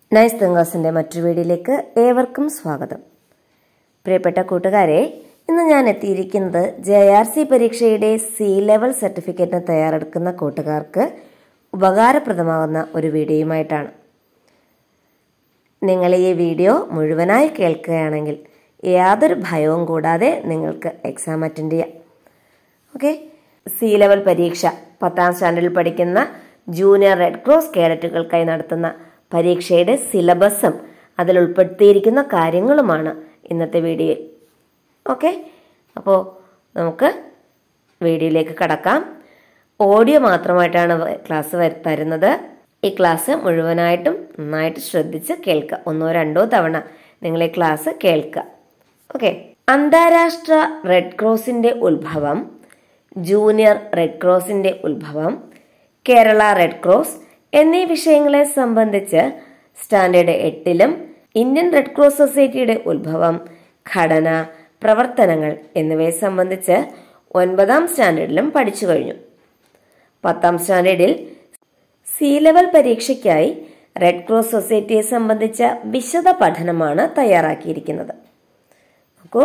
Nice തിങ്കേഴ്സിന്റെ മറ്റൊരു വീഡിയോയിലേക്ക് ഏവർക്കും സ്വാഗതം. പ്രിയപ്പെട്ട കൂട്ടുകാരെ, ഇന്ന് ഞാൻ എത്തിയിരിക്കുന്നത് JRC പരീക്ഷയുടെ സി ലെവൽ സർട്ടിഫിക്കറ്റിന് തയ്യാറെടുക്കുന്ന കൂട്ടുകാർക്ക് ഉപകാരപ്രദമാകുന്ന ഒരു വീഡിയോയുമായിട്ടാണ്. നിങ്ങൾ ഈ വീഡിയോ മുഴുവനായി കേൾക്കുകയാണെങ്കിൽ യാതൊരു ഭയവും കൂടാതെ നിങ്ങൾക്ക് എക്സാം അറ്റൻഡ് ചെയ്യാം. ഓക്കെ, സി ലെവൽ പരീക്ഷ 10ാം സ്റ്റാൻഡേർഡിൽ പഠിക്കുന്ന ജൂനിയർ റെഡ് ക്രോസ് കേഡറ്റുകൾക്കായി നടത്തുന്ന പരീക്ഷയുടെ സിലബസും അതിൽ ഉൾപ്പെടുത്തിയിരിക്കുന്ന കാര്യങ്ങളുമാണ് ഇന്നത്തെ വീഡിയോയിൽ. ഓക്കെ, അപ്പോൾ നമുക്ക് വീഡിയോയിലേക്ക് കടക്കാം. ഓഡിയോ മാത്രമായിട്ടാണ് ക്ലാസ് തരുന്നത്. ഈ ക്ലാസ് മുഴുവനായിട്ടും നന്നായിട്ട് ശ്രദ്ധിച്ച് കേൾക്കുക. 1-2 തവണ നിങ്ങൾ ഈ ക്ലാസ് കേൾക്കുക. ഓക്കെ, അന്താരാഷ്ട്ര റെഡ് ക്രോസിന്റെ ഉത്ഭവം, ജൂനിയർ റെഡ് ക്രോസിന്റെ ഉത്ഭവം, കേരള റെഡ് ക്രോസ് എന്നീ വിഷയങ്ങളെ സംബന്ധിച്ച് സ്റ്റാൻഡേർഡ് 8ലും ഇന്ത്യൻ റെഡ് ക്രോസ് സൊസൈറ്റിയുടെ ഉത്ഭവം, ഘടന, പ്രവർത്തനങ്ങൾ എന്നിവയെ സംബന്ധിച്ച് 9ാം സ്റ്റാൻഡേർഡിലും പഠിച്ചു കഴിഞ്ഞു. 10ാം സ്റ്റാൻഡേർഡിൽ സി ലെവൽ പരീക്ഷയ്ക്കായി റെഡ് ക്രോസ് സൊസൈറ്റിയെ സംബന്ധിച്ച വിശദ പഠനമാണ് തയ്യാറാക്കിയിരിക്കുന്നത്. നോക്കൂ,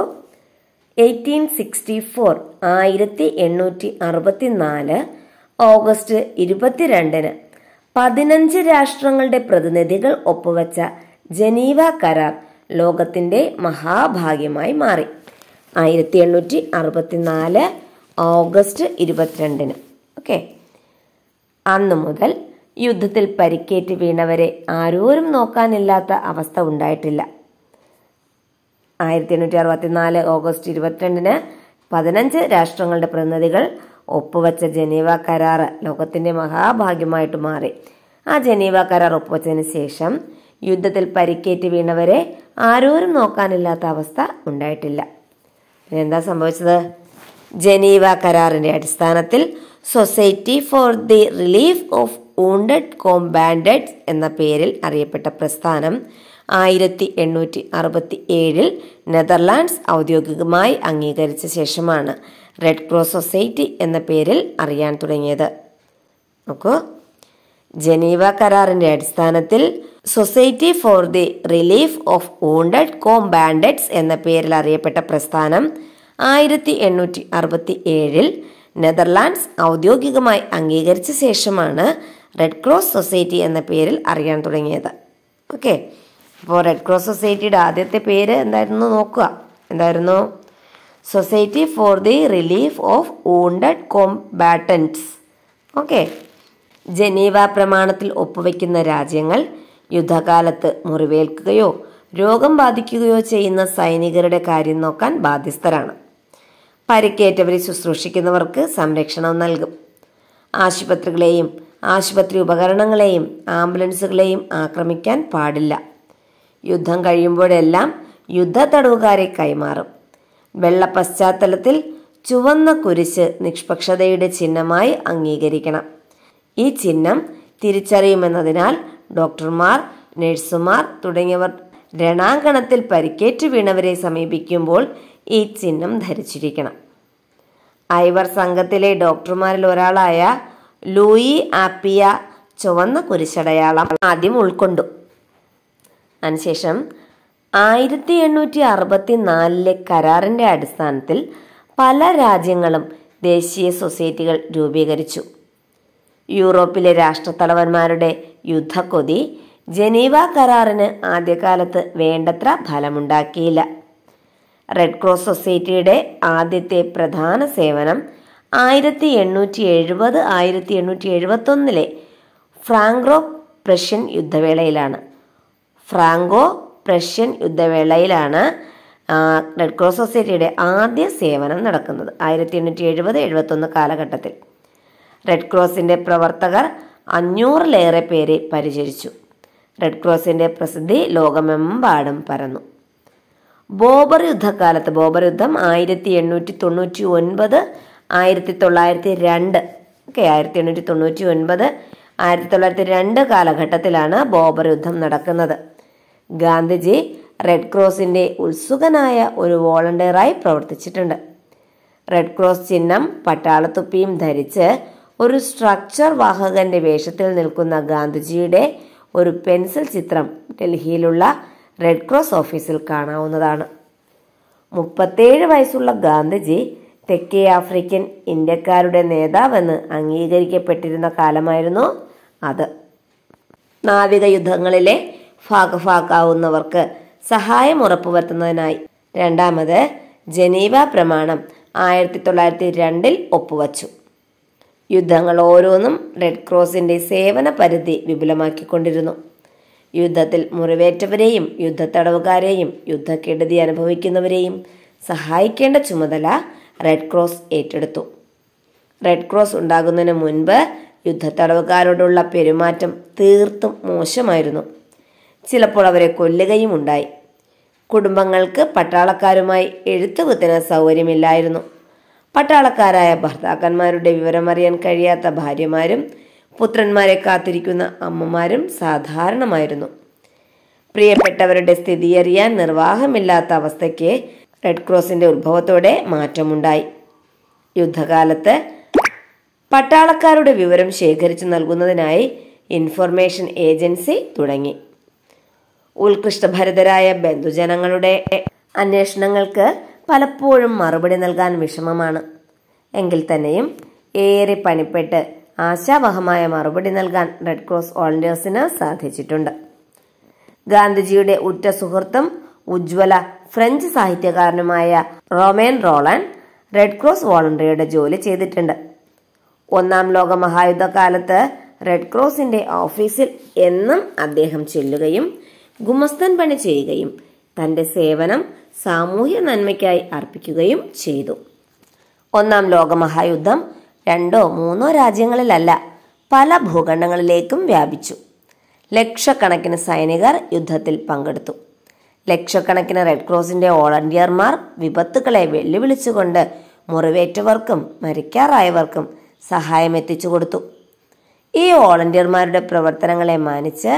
1864 ഓഗസ്റ്റ് 22-ന് 15 രാഷ്ട്രങ്ങളുടെ പ്രതിനിധികൾ ഒപ്പുവെച്ച ജനീവ കരാർ ലോകത്തിന്റെ മഹാഭാഗ്യമായി മാറി. 1864 ഓഗസ്റ്റ് 22-ന്. ഓക്കെ, അന്നു മുതൽ യുദ്ധത്തിൽ പരിക്കേറ്റ് വീണവരെ ആരോരും നോക്കാനില്ലാത്ത അവസ്ഥ ഉണ്ടായിട്ടില്ല. 1864 ഓഗസ്റ്റ് 22-ന് 15 രാഷ്ട്രങ്ങളുടെ പ്രതിനിധികൾ ഒപ്പുവെച്ച ജനീവ കരാർ ലോകത്തിന്റെ മഹാഭാഗ്യമായിട്ട് മാറി. ആ ജനീവ കരാർ ഒപ്പുവെച്ചതിന് ശേഷം യുദ്ധത്തിൽ പരിക്കേറ്റ് വീണവരെ ആരോരും നോക്കാനില്ലാത്ത അവസ്ഥ ഉണ്ടായിട്ടില്ല. എന്താ സംഭവിച്ചത്? ജനീവ കരാറിന്റെ അടിസ്ഥാനത്തിൽ society for the relief of wounded combatants എന്ന പേരിൽ അറിയപ്പെട്ട പ്രസ്ഥാനം 1867 നെതർലാൻഡ്സ് ഔദ്യോഗികമായി അംഗീകരിച്ച ശേഷമാണ് റെഡ് ക്രോസ് സൊസൈറ്റി എന്ന പേരിൽ അറിയാൻ തുടങ്ങിയത്. നോക്കൂ, ജനീവ കരാറിന്റെ അടിസ്ഥാനത്തിൽ society for the relief of wounded combatants എന്ന പേരിൽ അറിയപ്പെട്ട പ്രസ്ഥാനം 1867 നെതർലാൻഡ്സ് ഔദ്യോഗികമായി അംഗീകരിച്ച ശേഷമാണ് റെഡ് ക്രോസ് സൊസൈറ്റി എന്ന പേരിൽ അറിയാൻ തുടങ്ങിയത്. ഓക്കെ, അപ്പോൾ റെഡ് ക്രോസ് സൊസൈറ്റിയുടെ ആദ്യത്തെ പേര് എന്തായിരുന്നു നോക്കുക. എന്തായിരുന്നു? Society for the relief of wounded combatants. Okay, Geneva പ്രമാണത്തിൽ ഒപ്പുവെക്കുന്ന രാജ്യങ്ങൾ യുദ്ധകാലത്ത് മുറിവേൽക്കുകയോ രോഗം ബാധിക്കുകയോ ചെയ്യുന്ന സൈനികരുടെ കാര്യം നോക്കാൻ ബാധ്യസ്ഥരാണ്. പരിക്കേറ്റവരെ ശുശ്രൂഷിക്കുന്നവർക്ക് സംരക്ഷണം നൽകും. ആശുപത്രികളെയും ആശുപത്രി ഉപകരണങ്ങളെയും ആംബുലൻസുകളെയും ആക്രമിക്കാൻ പാടില്ല. യുദ്ധം കഴിയുമ്പോഴെല്ലാം യുദ്ധ തടവുകാരെ കൈമാറും. വെള്ള പശ്ചാത്തലത്തിൽ ചുവന്ന കുരിശ് നിഷ്പക്ഷതയുടെ ചിഹ്നമായി അംഗീകരിക്കണം. ഈ ചിഹ്നം തിരിച്ചറിയുമെന്നതിനാൽ ഡോക്ടർമാർ, നഴ്സുമാർ തുടങ്ങിയവർ രണാങ്കണത്തിൽ പരിക്കേറ്റു വീണവരെ സമീപിക്കുമ്പോൾ ഈ ചിഹ്നം ധരിച്ചിരിക്കണം. ഐവർ സംഘത്തിലെ ഡോക്ടർമാരിൽ ഒരാളായ ലൂയി ആപ്പിയ ചുവന്ന കുരിശടയാളം ആദ്യം ഉൾക്കൊണ്ടു. അതിനുശേഷം 1864 കരാറിന്റെ അടിസ്ഥാനത്തിൽ പല രാജ്യങ്ങളും ദേശീയ സൊസൈറ്റികൾ രൂപീകരിച്ചു. യൂറോപ്പിലെ രാഷ്ട്രത്തലവന്മാരുടെ യുദ്ധക്കൊതി ജനീവ കരാറിന് ആദ്യകാലത്ത് വേണ്ടത്ര ഫലമുണ്ടാക്കിയില്ല. റെഡ് ക്രോസ് സൊസൈറ്റിയുടെ ആദ്യത്തെ പ്രധാന സേവനം 1870-1871 ഫ്രാങ്കോ പ്രഷ്യൻ യുദ്ധവേളയിലാണ്. റെഡ് ക്രോസ് സൊസൈറ്റിയുടെ ആദ്യ സേവനം നടക്കുന്നത് 1870-71 കാലഘട്ടത്തിൽ. റെഡ് ക്രോസിന്റെ പ്രവർത്തകർ 500-ലേറെ പേരെ പരിചരിച്ചു. റെഡ് ക്രോസിന്റെ പ്രസിദ്ധി ലോകമെമ്പാടും പരന്നു. ബോബർ യുദ്ധകാലത്ത്, ബോബർ യുദ്ധം 1899-1902, 1899-1902 കാലഘട്ടത്തിലാണ് ബോബർ യുദ്ധം നടക്കുന്നത്. ഗാന്ധിജി റെഡ് ക്രോസിന്റെ ഉത്സുകനായ ഒരു വോളണ്ടിയറായി പ്രവർത്തിച്ചിട്ടുണ്ട്. റെഡ് ക്രോസ് ചിഹ്നം പട്ടാളത്തൊപ്പിയും ധരിച്ച് ഒരു സ്ട്രക്ചർ വാഹകന്റെ വേഷത്തിൽ നിൽക്കുന്ന ഗാന്ധിജിയുടെ ഒരു പെൻസിൽ ചിത്രം ഡൽഹിയിലുള്ള റെഡ് ക്രോസ് ഓഫീസിൽ കാണാവുന്നതാണ്. 37 വയസ്സുള്ള ഗാന്ധിജി തെക്കേ ആഫ്രിക്കൻ ഇന്ത്യക്കാരുടെ നേതാവെന്ന് അംഗീകരിക്കപ്പെട്ടിരുന്ന കാലമായിരുന്നു അത്. നാവിക യുദ്ധങ്ങളിലെ ഭാഗഭാക്കാവുന്നവർക്ക് സഹായം ഉറപ്പുവരുത്തുന്നതിനായി രണ്ടാമത് ജനീവ പ്രമാണം 1902 ഒപ്പുവച്ചു. യുദ്ധങ്ങൾ ഓരോന്നും റെഡ് ക്രോസിന്റെ സേവന പരിധി വിപുലമാക്കിക്കൊണ്ടിരുന്നു. യുദ്ധത്തിൽ മുറിവേറ്റവരെയും യുദ്ധത്തടവുകാരെയും യുദ്ധക്കെടുതി അനുഭവിക്കുന്നവരെയും സഹായിക്കേണ്ട ചുമതല റെഡ് ക്രോസ് ഏറ്റെടുത്തു. റെഡ് ക്രോസ് ഉണ്ടാകുന്നതിന് മുൻപ് യുദ്ധത്തടവുകാരോടുള്ള പെരുമാറ്റം തീർത്തും മോശമായിരുന്നു. ചിലപ്പോൾ അവരെ കൊല്ലുകയും ഉണ്ടായി. കുടുംബങ്ങൾക്ക് പട്ടാളക്കാരുമായി എഴുത്തുകുത്തിന് സൗകര്യമില്ലായിരുന്നു. പട്ടാളക്കാരായ ഭർത്താക്കന്മാരുടെ വിവരമറിയാൻ കഴിയാത്ത ഭാര്യമാരും പുത്രന്മാരെ കാത്തിരിക്കുന്ന അമ്മമാരും സാധാരണമായിരുന്നു. പ്രിയപ്പെട്ടവരുടെ സ്ഥിതിയറിയാൻ നിർവാഹമില്ലാത്ത അവസ്ഥയ്ക്ക് റെഡ് ക്രോസിന്റെ ഉത്ഭവത്തോടെ മാറ്റമുണ്ടായി. യുദ്ധകാലത്ത് പട്ടാളക്കാരുടെ വിവരം ശേഖരിച്ചു നൽകുന്നതിനായി ഇൻഫർമേഷൻ ഏജൻസി തുടങ്ങി. ഉത്കൃഷ്ടഭരിതരായ ബന്ധുജനങ്ങളുടെ അന്വേഷണങ്ങൾക്ക് പലപ്പോഴും മറുപടി നൽകാൻ വിഷമമാണ്. എങ്കിൽ തന്നെയും ഏറെ പണിപ്പെട്ട് ആശാവഹമായ മറുപടി നൽകാൻ റെഡ് ക്രോസ് വോളണ്ടിയേഴ്സിന് സാധിച്ചിട്ടുണ്ട്. ഗാന്ധിജിയുടെ ഉറ്റ സുഹൃത്തും ഉജ്ജ്വല ഫ്രഞ്ച് സാഹിത്യകാരനുമായ റോമൻ റോളൻ റെഡ് ക്രോസ് വോളണ്ടറിയുടെ ജോലി ചെയ്തിട്ടുണ്ട്. 1-ാം ലോക മഹായുദ്ധകാലത്ത് റെഡ് ക്രോസിന്റെ ഓഫീസിൽ എന്നും അദ്ദേഹം ചെല്ലുകയും ഗുമസ്തൻ പണി ചെയ്യുകയും തന്റെ സേവനം സാമൂഹ്യ നന്മയ്ക്കായി അർപ്പിക്കുകയും ചെയ്തു. 1-ാം ലോക മഹായുദ്ധം 2-3 രാജ്യങ്ങളിലല്ല, പല ഭൂഖണ്ഡങ്ങളിലേക്കും വ്യാപിച്ചു. ലക്ഷക്കണക്കിന് സൈനികർ യുദ്ധത്തിൽ പങ്കെടുത്തു. ലക്ഷക്കണക്കിന് റെഡ് ക്രോസിന്റെ വോളണ്ടിയർമാർ വിപത്തുകളെ വെല്ലുവിളിച്ചുകൊണ്ട് മുറിവേറ്റവർക്കും മരിക്കാറായവർക്കും സഹായം എത്തിച്ചു കൊടുത്തു. ഈ വോളണ്ടിയർമാരുടെ പ്രവർത്തനങ്ങളെ മാനിച്ച്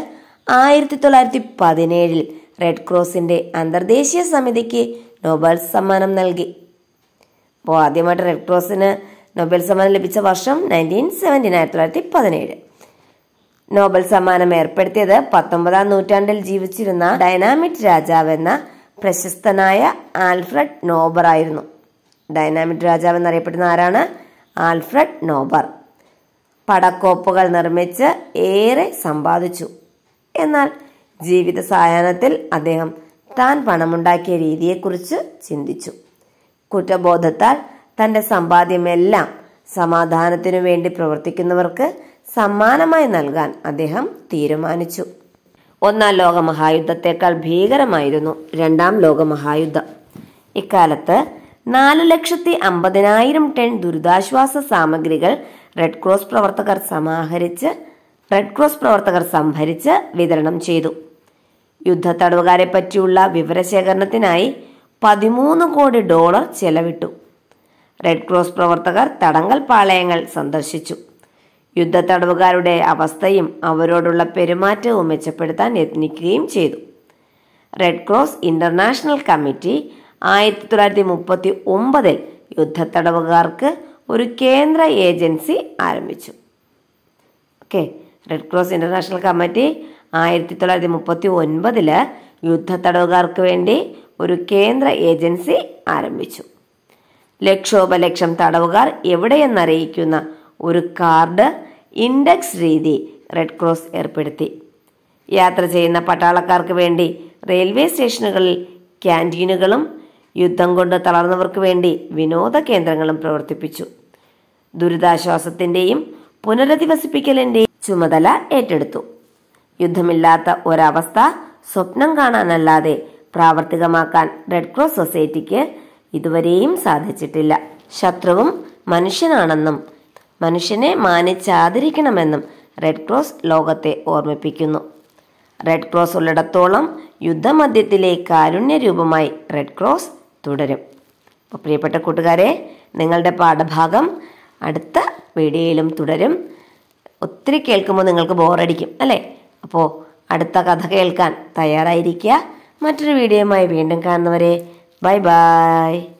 1917 റെഡ് ക്രോസിന്റെ അന്തർദേശീയ സമിതിക്ക് നൊബേൽ സമ്മാനം നൽകി. അപ്പോൾ ആദ്യമായിട്ട് റെഡ് ക്രോസിന് നൊബേൽ സമ്മാനം ലഭിച്ച വർഷം 1917. നോബൽ സമ്മാനം ഏർപ്പെടുത്തിയത് 19-ാം നൂറ്റാണ്ടിൽ ജീവിച്ചിരുന്ന ഡൈനാമിറ്റ് രാജാവ് എന്ന പ്രശസ്തനായ ആൽഫ്രഡ് നോബർ ആയിരുന്നു. ഡൈനാമിറ്റ് രാജാവ് എന്നറിയപ്പെടുന്ന ആരാണ്? ആൽഫ്രഡ് നോബർ. പടക്കോപ്പുകൾ നിർമ്മിച്ച് ഏറെ സമ്പാദിച്ചു. എന്നാൽ ജീവിത സായാഹ്നത്തിൽ അദ്ദേഹം താൻ പണമുണ്ടാക്കിയ രീതിയെക്കുറിച്ച് ചിന്തിച്ചു. കുറ്റബോധത്താൽ തന്റെ സമ്പാദ്യമെല്ലാം സമാധാനത്തിനു വേണ്ടി പ്രവർത്തിക്കുന്നവർക്ക് സമ്മാനമായി നൽകാൻ അദ്ദേഹം തീരുമാനിച്ചു. 1-ാം ലോക മഹായുദ്ധത്തെക്കാൾ ഭീകരമായിരുന്നു 2-ാം ലോക മഹായുദ്ധം. ഇക്കാലത്ത് 4,50,000 ടൺ ദുരിതാശ്വാസ സാമഗ്രികൾ റെഡ് ക്രോസ് പ്രവർത്തകർ സംഭരിച്ച് വിതരണം ചെയ്തു. യുദ്ധത്തടവുകാരെ പറ്റിയുള്ള വിവരശേഖരണത്തിനായി $13 കോടി ചെലവിട്ടു. റെഡ് ക്രോസ് പ്രവർത്തകർ തടങ്കൽ പാളയങ്ങൾ സന്ദർശിച്ചു. യുദ്ധത്തടവുകാരുടെ അവസ്ഥയും അവരോടുള്ള പെരുമാറ്റവും മെച്ചപ്പെടുത്താൻ യത്നിക്കുകയും ചെയ്തു. റെഡ് ക്രോസ് ഇന്റർനാഷണൽ കമ്മിറ്റി 1939 യുദ്ധത്തടവുകാർക്ക് ഒരു കേന്ദ്ര ഏജൻസി ആരംഭിച്ചു. റെഡ് ക്രോസ് ഇന്റർനാഷണൽ കമ്മിറ്റി 1939 യുദ്ധത്തടവുകാർക്ക് വേണ്ടി ഒരു കേന്ദ്ര ഏജൻസി ആരംഭിച്ചു. ലക്ഷോപലക്ഷം തടവുകാർ എവിടെയെന്നറിയിക്കുന്ന ഒരു കാർഡ് ഇൻഡെക്സ് രീതി റെഡ് ക്രോസ് ഏർപ്പെടുത്തി. യാത്ര ചെയ്യുന്ന പട്ടാളക്കാർക്ക് വേണ്ടി റെയിൽവേ സ്റ്റേഷനുകളിൽ ക്യാൻറ്റീനുകളും യുദ്ധം കൊണ്ട് തളർന്നവർക്ക് വേണ്ടി വിനോദ കേന്ദ്രങ്ങളും പ്രവർത്തിപ്പിച്ചു. ദുരിതാശ്വാസത്തിന്റെയും പുനരധിവസിപ്പിക്കലിന്റെയും ചുമതല ഏറ്റെടുത്തു. യുദ്ധമില്ലാത്ത ഒരവസ്ഥ സ്വപ്നം കാണാനല്ലാതെ പ്രാവർത്തികമാക്കാൻ റെഡ് ക്രോസ് സൊസൈറ്റിക്ക് ഇതുവരെയും സാധിച്ചിട്ടില്ല. ശത്രുവും മനുഷ്യനാണെന്നും മനുഷ്യനെ മാനിച്ചാദരിക്കണമെന്നും റെഡ് ക്രോസ് ലോകത്തെ ഓർമ്മിപ്പിക്കുന്നു. റെഡ് ക്രോസ് ഉള്ളിടത്തോളം യുദ്ധമധ്യത്തിലെ കാരുണ്യരൂപമായി റെഡ് ക്രോസ് തുടരും. അപ്പോൾ പ്രിയപ്പെട്ട കൂട്ടുകാരെ, നിങ്ങളുടെ പാഠഭാഗം അടുത്ത വീഡിയോയിലും തുടരും. ഒത്തിരി കേൾക്കുമ്പോൾ നിങ്ങൾക്ക് ബോറടിക്കും അല്ലേ? അപ്പോൾ അടുത്ത കഥ കേൾക്കാൻ തയ്യാറായിരിക്കുക. മറ്റൊരു വീഡിയോയുമായി വീണ്ടും കാണുന്നവരെ ബൈ ബൈ.